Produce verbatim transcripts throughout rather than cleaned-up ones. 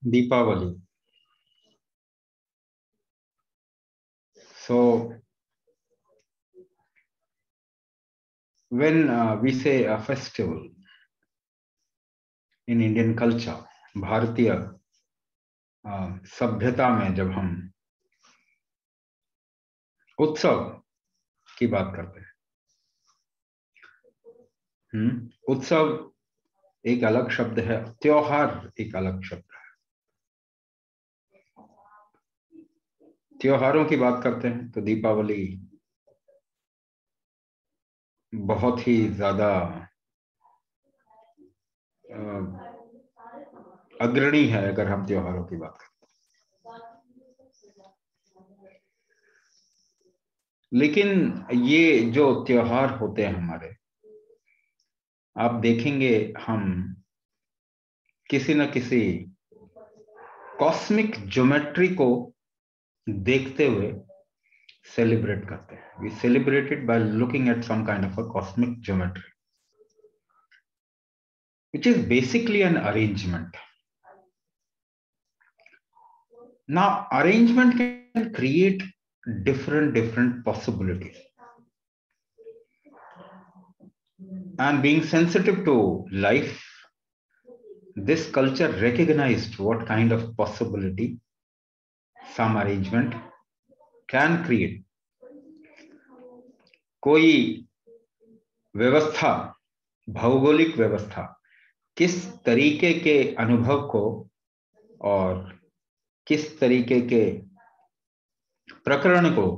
Deepavali. So when uh, we say a festival in Indian culture, भारतीय uh, सभ्यता में जब हम उत्सव की बात करते हैं, हम्म उत्सव एक अलग शब्द है, त्योहार एक अलग शब्द है। त्योहारों की बात करते हैं तो दीपावली बहुत ही ज्यादा अग्रणी है अगर हम त्योहारों की बात करते हैं। लेकिन ये जो त्योहार होते हैं हमारे, आप देखेंगे हम किसी न किसी कॉस्मिक ज्योमेट्री को देखते हुए सेलिब्रेट करते हैं। We celebrated by looking at some kind of a cosmic geometry which is basically an arrangement. Now, arrangement can create different, different possibilities. And being sensitive to life, this culture recognized what kind of possibility some arrangement can create. कोई व्यवस्था, भौगोलिक व्यवस्था किस तरीके के अनुभव को और किस तरीके के प्रकरण को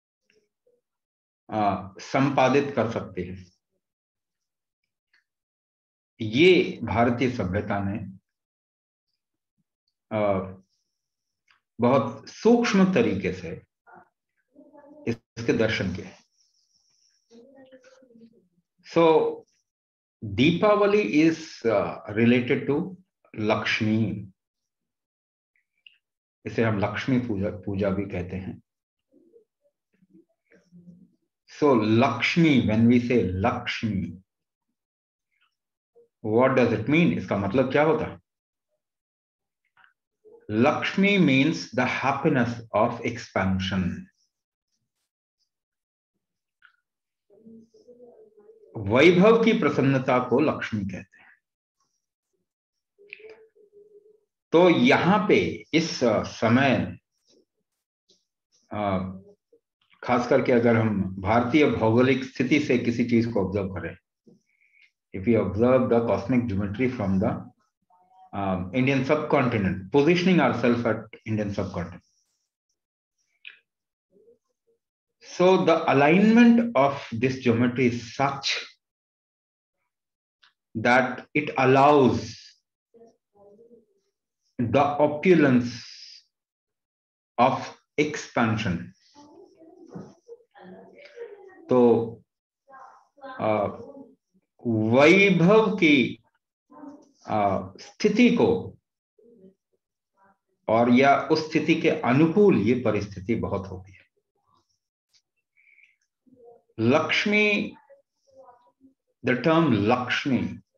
संपादित कर सकती है, ये भारतीय सभ्यता ने आ, बहुत सूक्ष्म तरीके से इसके दर्शन किए। So Deepavali is related to Lakshmi. इसे हम लक्ष्मी पूजा पूजा भी कहते हैं। सो Lakshmi, when we say Lakshmi, what does it mean? इसका मतलब क्या होता है? Lakshmi means the happiness of expansion. वैभव की प्रसन्नता को लक्ष्मी कहते हैं। तो यहां पे इस समय, खास करके अगर हम भारतीय भौगोलिक स्थिति से किसी चीज को ऑब्जर्व करें, if you observe the cosmic geometry from the Indian subcontinent, positioning ourself at Indian subcontinent, so the alignment of this geometry is such that it allows the opulence of expansion. तो वैभव की स्थिति को और या उस स्थिति के अनुकूल ये परिस्थिति बहुत होती है। Lakshmi, the term Lakshmi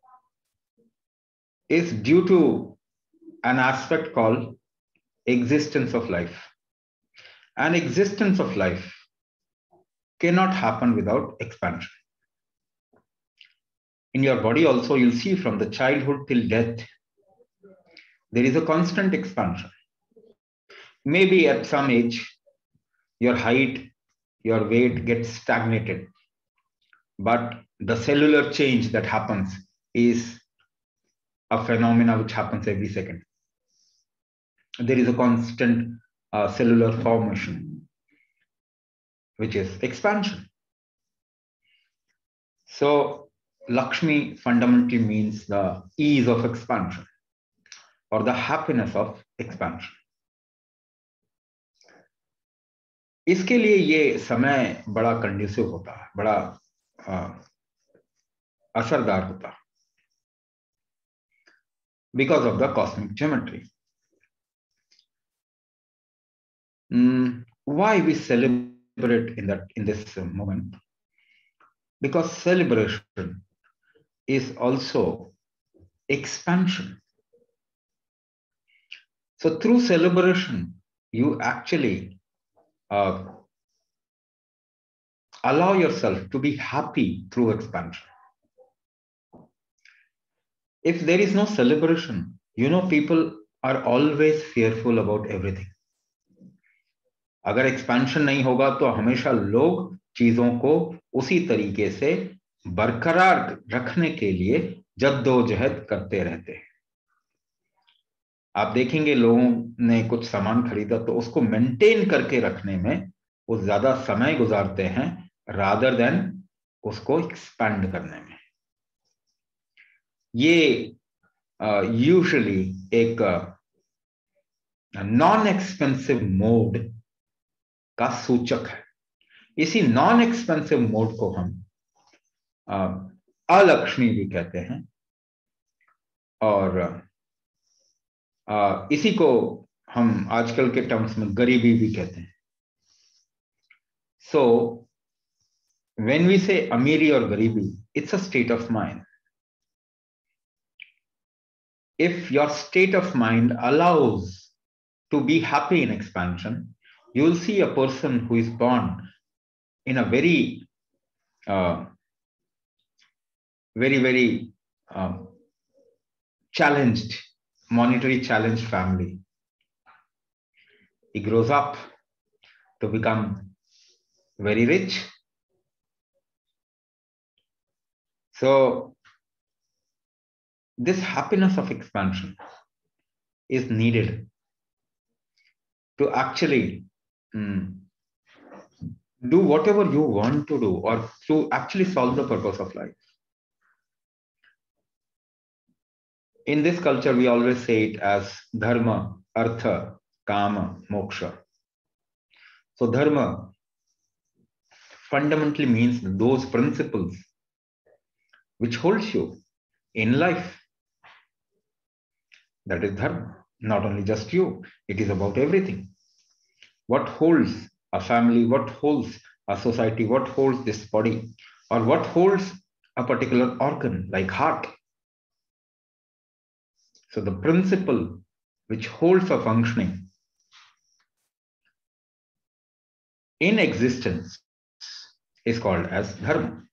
is due to an aspect called existence of life. And existence of life cannot happen without expansion. In your body also, you'll see from the childhood till death, there is a constant expansion. Maybe at some age, your height, your weight gets stagnated. But the cellular change that happens is a phenomena which happens every second. There is a constant uh, cellular formation, which is expansion. So Lakshmi fundamentally means the ease of expansion or the happiness of expansion. इसके लिए ये समय बड़ा conducive होता है, बड़ा आ, असरदार होता है, because of the cosmic geometry. Mm, why we celebrate in that in this moment? Because celebration is also expansion. So through celebration, you actually uh, allow yourself to be happy through expansion. If there is no celebration, you know, people are always fearful about everything. अगर expansion नहीं होगा तो हमेशा लोग चीजों को उसी तरीके से बरकरार रखने के लिए जद्दोजहद करते रहते हैं. आप देखेंगे लोगों ने कुछ सामान खरीदा तो उसको मेंटेन करके रखने में वो ज्यादा समय गुजारते हैं रादर देन उसको एक्सपैंड करने में. ये यूजुअली uh, एक नॉन एक्सपेंसिव मोड का सूचक है. इसी नॉन एक्सपेंसिव मोड को हम अलक्ष्मी भी कहते हैं और आ, इसी को हम आजकल के टर्म्स में गरीबी भी कहते हैं. सो व्हेन वी से अमीरी और गरीबी, it's a state of mind. If your state of mind allows to be happy in expansion, you will see a person who is born in a very, uh, very, very uh, challenged, monetary challenged family. He grows up to become very rich. So this happiness of expansion is needed to actually mm, do whatever you want to do or to actually solve the purpose of life. In this culture, we always say it as dharma, artha, kama, moksha. So dharma fundamentally means those principles which holds you in life. That is dharma. Not only just you, it is about everything. What holds a family, what holds a society, what holds this body, or what holds a particular organ like heart. So the principle which holds a functioning in existence is called as dharma.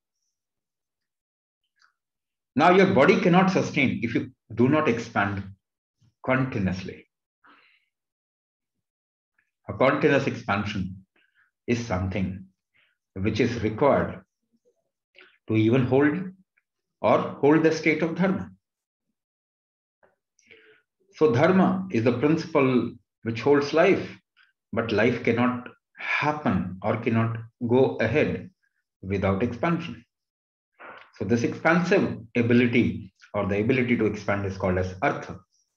Now your body cannot sustain if you do not expand continuously. A continuous expansion is something which is required to even hold or hold the state of dharma. So dharma is the principle which holds life, but life cannot happen or cannot go ahead without expansion. So this expansive ability or the ability to expand is called as artha.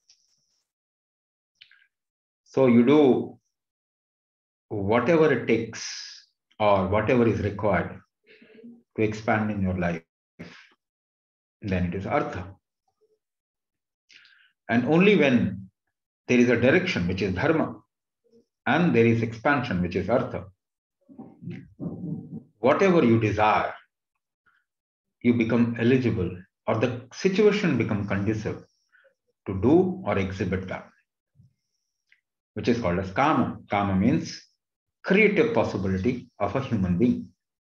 So you do whatever it takes or whatever is required to expand in your life, then it is artha. And only when there is a direction, which is dharma, and there is expansion, which is artha, whatever you desire, you become eligible or the situation become conducive to do or exhibit that, which is called as kama. Kama means creative possibility of a human being.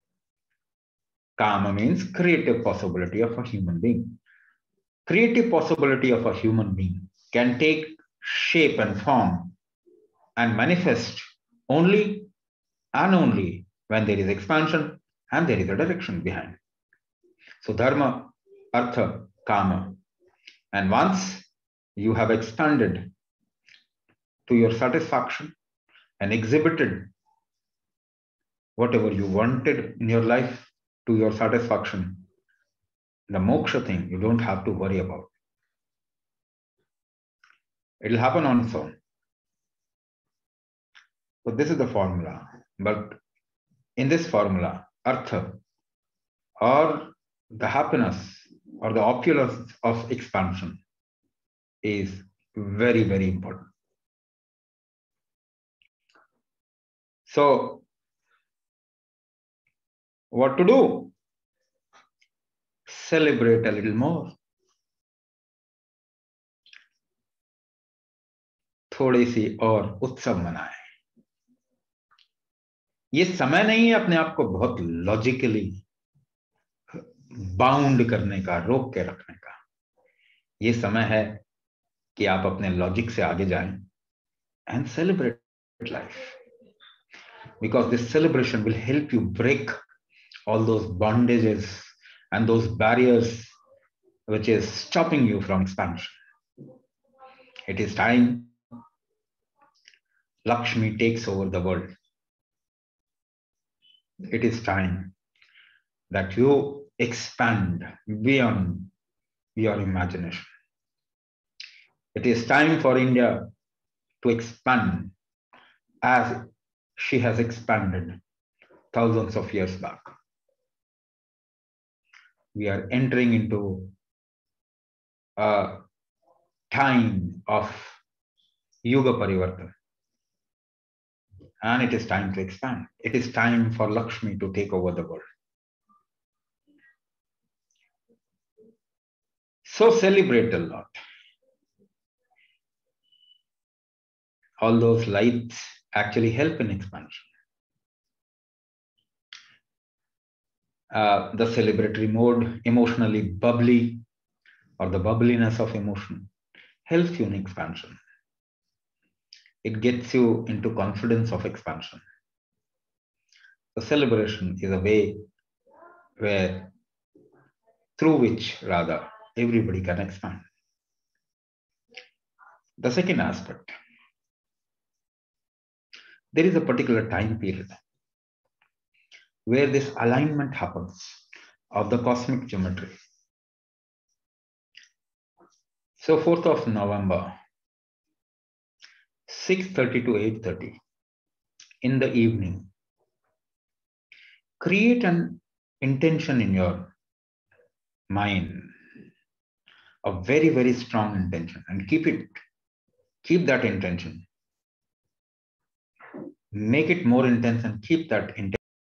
Kama means creative possibility of a human being. Creative possibility of a human being can take shape and form and manifest only and only when there is expansion and there is a direction behind. So dharma, artha, kama. And once you have expanded to your satisfaction and exhibited whatever you wanted in your life to your satisfaction, the moksha thing, you don't have to worry about. It will happen on its own. So this is the formula. But in this formula, artha or the happiness or the opulence of expansion is very, very important. So what to do? Celebrate a little more. थोड़ी सी और उत्सव मनाएं। ये समय नहीं है अपने आप को बहुत लॉजिकली बाउंड करने का, रोक के रखने का। ये समय है कि आप अपने लॉजिक से आगे जाएं and celebrate life, because this celebration will help you break all those bondages and those barriers which is stopping you from expansion. It is time Lakshmi takes over the world. It is time that you expand beyond your imagination. It is time for India to expand as she has expanded thousands of years back. We are entering into a time of Yuga Parivartan. And it is time to expand. It is time for Lakshmi to take over the world. So celebrate a lot. All those lights actually help in expansion. Uh, the celebratory mode, emotionally bubbly, or the bubbliness of emotion, helps you in expansion. It gets you into confidence of expansion. The celebration is a way where, through which rather, everybody can expand. The second aspect, there is a particular time period where this alignment happens of the cosmic geometry. So fourth of November, six thirty to eight thirty in the evening, create an intention in your mind, a very, very strong intention, and keep it, keep that intention. Make it more intense and keep that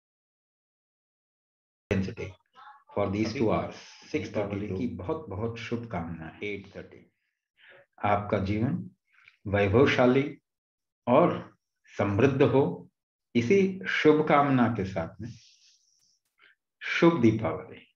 intensity for these two hours. six thirty की बहुत बहुत शुभकामनाएं। eight thirty आपका जीवन वैभवशाली और समृद्ध हो, इसी शुभकामना के साथ में शुभ दीपावली।